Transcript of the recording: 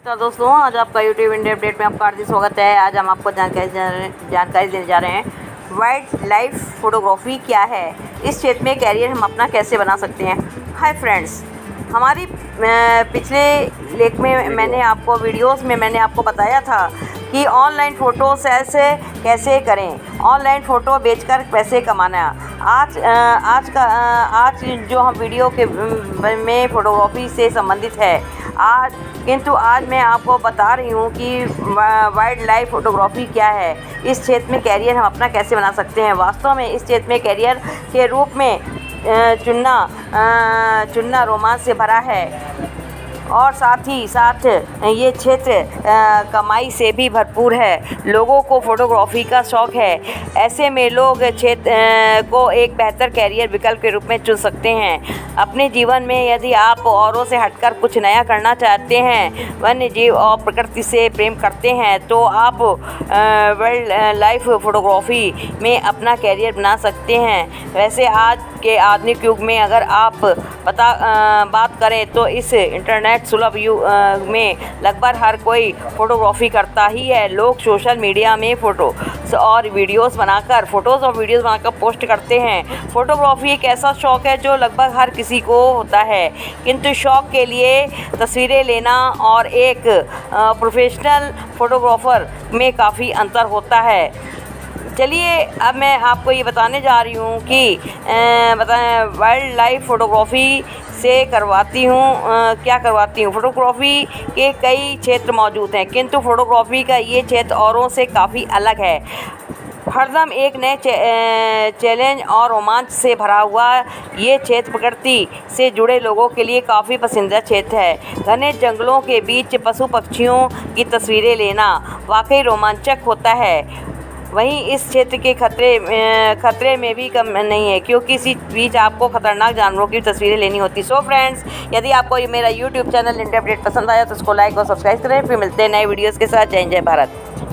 नमस्कार दोस्तों, आज आपका यूट्यूब इंडिया अपडेट में आपका हार्दिक स्वागत है। आज हम आपको जानकारी देने जा रहे हैं वाइल्ड लाइफ फोटोग्राफी क्या है, इस क्षेत्र में कैरियर हम अपना कैसे बना सकते हैं। हाय फ्रेंड्स, हमारी पिछले लेख में वीडियोस में मैंने आपको बताया था कि ऑनलाइन फ़ोटो सेल्स कैसे करें, ऑनलाइन फ़ोटो बेचकर पैसे कमाना। आज जो हम वीडियो के में फ़ोटोग्राफी से संबंधित है, आज मैं आपको बता रही हूँ कि वाइल्ड लाइफ फ़ोटोग्राफी क्या है, इस क्षेत्र में कैरियर हम अपना कैसे बना सकते हैं। वास्तव में इस क्षेत्र में कैरियर के रूप में चुनना रोमांच से भरा है और साथ ही साथ ये क्षेत्र कमाई से भी भरपूर है। लोगों को फ़ोटोग्राफी का शौक़ है, ऐसे में लोग क्षेत्र को एक बेहतर कैरियर विकल्प के रूप में चुन सकते हैं। अपने जीवन में यदि आप औरों से हटकर कुछ नया करना चाहते हैं, वन्य जीव और प्रकृति से प्रेम करते हैं, तो आप वाइल्ड लाइफ फ़ोटोग्राफी में अपना कैरियर बना सकते हैं। वैसे आज के आधुनिक युग में अगर आप बात करें तो इस इंटरनेट सुलभ युग में लगभग हर कोई फ़ोटोग्राफी करता ही है। लोग सोशल मीडिया में फ़ोटोज़ और वीडियोस बनाकर पोस्ट करते हैं। फ़ोटोग्राफी एक ऐसा शौक़ है जो लगभग हर किसी को होता है, किंतु शौक़ के लिए तस्वीरें लेना और एक प्रोफेशनल फ़ोटोग्राफ़र में काफ़ी अंतर होता है। चलिए अब मैं आपको ये बताने जा रही हूँ कि वाइल्ड लाइफ फ़ोटोग्राफी से क्या करवाती हूँ। फ़ोटोग्राफी के कई क्षेत्र मौजूद हैं, किंतु फ़ोटोग्राफी का ये क्षेत्र औरों से काफ़ी अलग है। हरदम एक नए चैलेंज और रोमांच से भरा हुआ ये क्षेत्र प्रकृति से जुड़े लोगों के लिए काफ़ी पसंदीदा क्षेत्र है। घने जंगलों के बीच पशु पक्षियों की तस्वीरें लेना वाकई रोमांचक होता है। वहीं इस क्षेत्र के खतरे में भी कम नहीं है, क्योंकि इसी बीच आपको खतरनाक जानवरों की तस्वीरें लेनी होती। सो फ्रेंड्स, यदि आपको ये मेरा यूट्यूब चैनल इंडिया अपडेट पसंद आया तो उसको लाइक और सब्सक्राइब करें। फिर मिलते हैं नए वीडियोज़ के साथ। जय हिंद, जय भारत।